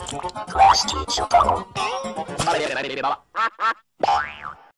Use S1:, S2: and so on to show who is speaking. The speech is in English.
S1: クラシティショコラ。